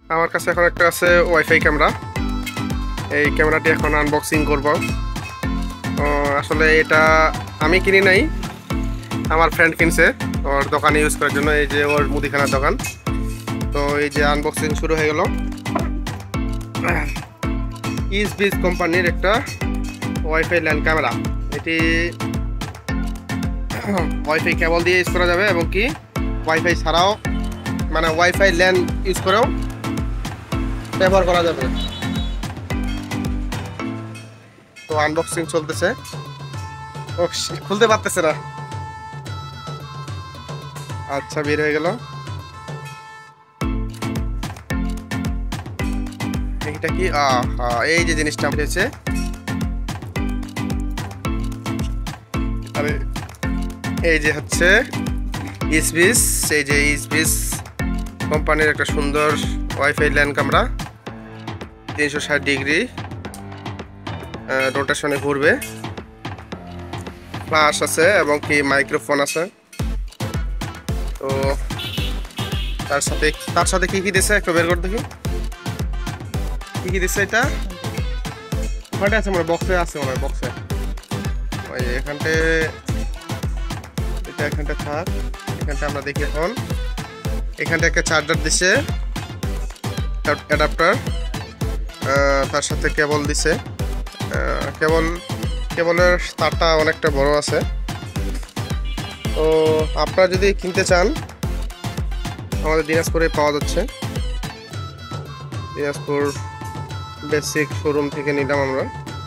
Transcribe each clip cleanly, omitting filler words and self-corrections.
আমার কাছে এখন একটা আছে ওয়াইফাই ক্যামেরা। এই ক্যামেরাটি এখন আনবক্সিং করব। আসলে এটা আমি কিনি নাই, আমার ফ্রেন্ড কিনছে ওর দোকানে ইউজ করার জন্য। এই যে ওর মুদিখানার দোকান। তো এই যে আনবক্সিং শুরু হয়ে গেল। ইসবিস কোম্পানির একটা ওয়াইফাই ল্যান্ড ক্যামেরা। এটি ওয়াইফাই কেবল দিয়ে ইউজ করা যাবে এবং কি ওয়াইফাই ছাড়াও, মানে ওয়াইফাই ল্যান্ড ইউজ করেও ব্যবহার করা যাবে। তো আনবক্সিং চলতেছে। ও খুলতে পারতেছে না। আচ্ছা, বের হয়ে গেল। এটা কি? এই যে জিনিসটা হয়েছে, আরে এই যে হচ্ছে ইসবিস। এই যে ইসবিস কোম্পানির একটা সুন্দর ওয়াইফাই ল্যান্ড ক্যামেরা, 360 ডিগ্রি রোটেশনে ঘুরবে। ফ্ল্যাশ আছে এবং কি মাইক্রোফোন আছে। তো তার সাথে কি কি দিছে একটু বের করে দেখি। কি কি দিছে এটা? ওখানে আছে মনে, বক্সে আছে মনে হয়, বক্সে। ওই এখানটা, এটা এখানটা থাক। এখানটা আমরা দেখি এখন। এখানটা একটা চার্জার দিছে, অ্যাডাপ্টার, তার সাথে কেবল দিছে। কেবলের তারটা অনেকটা বড় আছে। তো আপনারা যদি কিনতে চান, আমাদের দিনাজপুরে পাওয়া যাচ্ছে। দিনাজপুর বেসিক শোরুম থেকে নিলাম আমরা।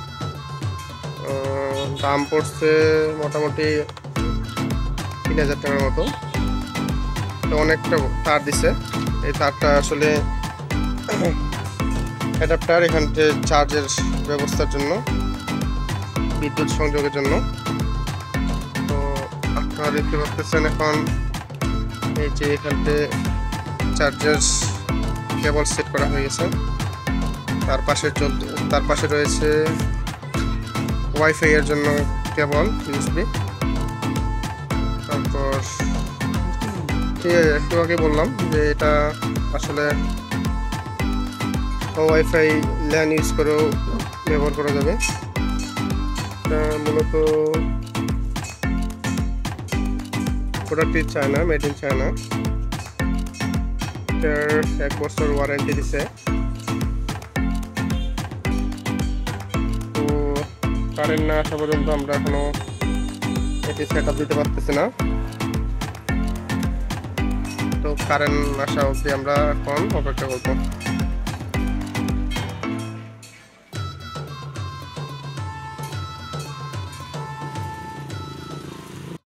দাম পড়ছে মোটামুটি 3000 টাকার মতো। তো অনেকটা তার দিছে। এই তারটা আসলে অ্যাডাপ্টার, এখানতে চার্জের ব্যবস্থার জন্য, বিদ্যুৎ সংযোগের জন্য। তো আপনারা দেখতে পাচ্ছেন এখন এই যে এখানতে চার্জার কেবল সেট করা হয়ে গেছে। তার পাশে রয়েছে ওয়াইফাই এর জন্য কেবল ইউএসবি। তারপর একটু আগে বললাম যে এটা আসলে ওয়াইফাই ল্যান ইউজ করেও ব্যবহার করা যাবে। এটা মূলত প্রোডাক্টটি চায়না, মেড ইন চায়না। এটার 1 বছর ওয়ারেন্টি দিছে। তো কারেন্ট না আসা পর্যন্ত আমরা এখনো এটি সেট আপ দিতে পারতেছি না। তো কারেন্ট আসা অবধি আমরা এখন অপেক্ষা করবো।